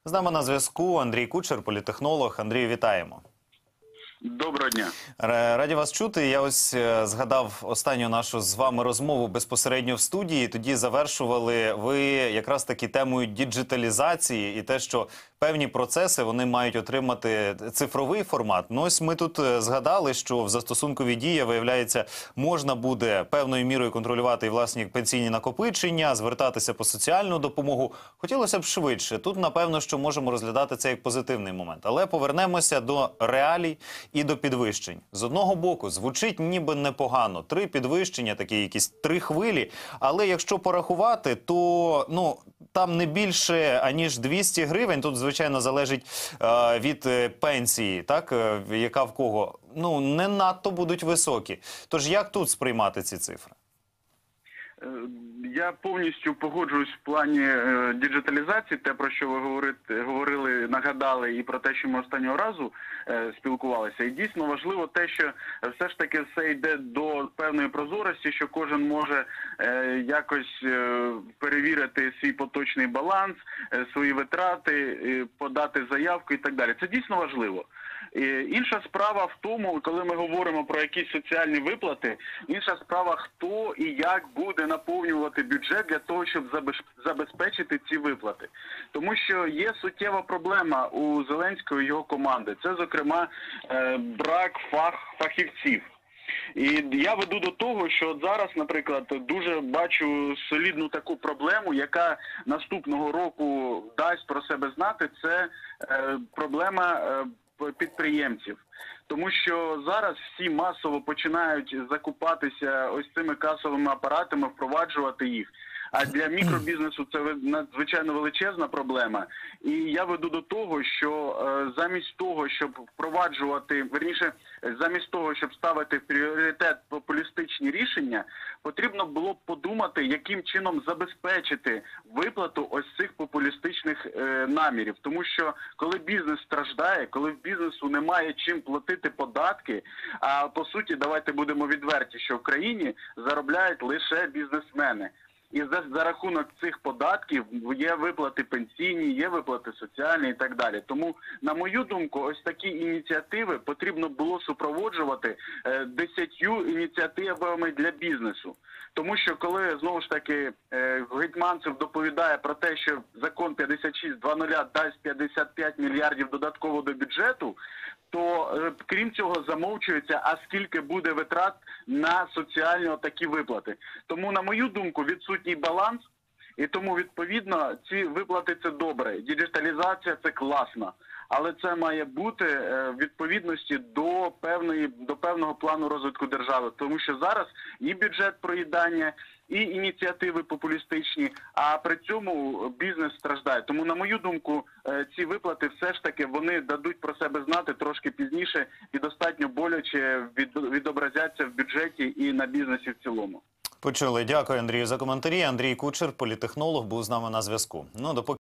З нами на зв'язку Андрій Кучер, політехнолог. Андрію, вітаємо. Доброго дня. Раді вас чути. Я ось згадав останню нашу з вами розмову безпосередньо в студії. Тоді завершували ви якраз таки темою діджиталізації і те, що певні процеси вони мають отримати цифровий формат. Ну ось ми тут згадали, що в застосунковій дії, виявляється, можна буде певною мірою контролювати і власні пенсійні накопичення, звертатися по соціальну допомогу. Хотілося б швидше. Тут, напевно, що можемо розглядати це як позитивний момент. Але повернемося до реалій і до підвищень. З одного боку, звучить ніби непогано. 3 підвищення, такі якісь 3 хвилі. Але якщо порахувати, то там не більше, аніж 200 гривень. Тут, звичайно, залежить від пенсії, так, яка в кого. Не надто будуть високі. Тож як тут сприймати ці цифри? Я повністю погоджуюсь в плані діджиталізації, те, про що ви говорили, нагадали, і про те, що ми останнього разу спілкувалися. І дійсно важливо те, що все ж таки все йде до певної прозорості, що кожен може якось перевірити свій поточний баланс, свої витрати, подати заявку і так далі. Це дійсно важливо. Інша справа в тому, коли ми говоримо про якісь соціальні виплати, інша справа, хто і як буде наповнювати бюджет для того, щоб забезпечити ці виплати. Тому що є суттєва проблема у Зеленського і його команди. Це, зокрема, брак фахівців. І я веду до того, що от зараз, наприклад, дуже бачу солідну таку проблему, яка наступного року дасть про себе знати, це проблема підприємців. Тому що зараз всі масово починають закупатися ось цими касовими апаратами, впроваджувати їх. А для мікробізнесу це надзвичайно величезна проблема. І я веду до того, що замість того, щоб впроваджувати, замість того, щоб ставити в пріоритет популістичні рішення, потрібно було б подумати, яким чином забезпечити виплату ось цих популістичних намірів. Тому що коли бізнес страждає, коли в бізнесу немає чим платити податки, а по суті, давайте будемо відверті, що в країні заробляють лише бізнесмени. І за рахунок цих податків є виплати пенсійні, є виплати соціальні і так далі. Тому, на мою думку, ось такі ініціативи потрібно було супроводжувати 10 ініціативами для бізнесу. Тому що коли, знову ж таки, Гетманцев доповідає про те, що закон 56.00 дасть 55 мільярдів додатково до бюджету, то крім цього замовчується, а скільки буде витрат на соціальні такі виплати. Тому, на мою думку, відсутній баланс, і тому, відповідно, ці виплати – це добре. Діджиталізація – це класно. Але це має бути в відповідності до певного плану розвитку держави. Тому що зараз і бюджет проїдання, і ініціативи популістичні, а при цьому бізнес страждає. Тому, на мою думку, ці виплати все ж таки вони дадуть про себе знати трошки пізніше і достатньо боляче відобразяться в бюджеті і на бізнесі в цілому. Почули. Дякую, Андрію, за коментарі. Андрій Кучер, політехнолог, був з нами на зв'язку.